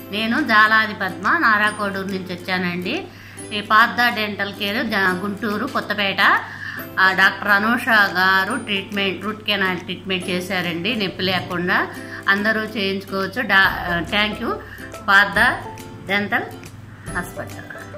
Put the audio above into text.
నేను జాలాది పద్మ నారాకోడూరు నుంచి వచ్చానండి. ఈ Partha dental care Guntur Kothapeta doctor Anusha గారు రూట్ కెనాల్ ట్రీట్మెంట్ చేశారండి. నొప్పి లేకుండా అందరూ చేయించుకోవచ్చు. Thank you Partha dental hospital.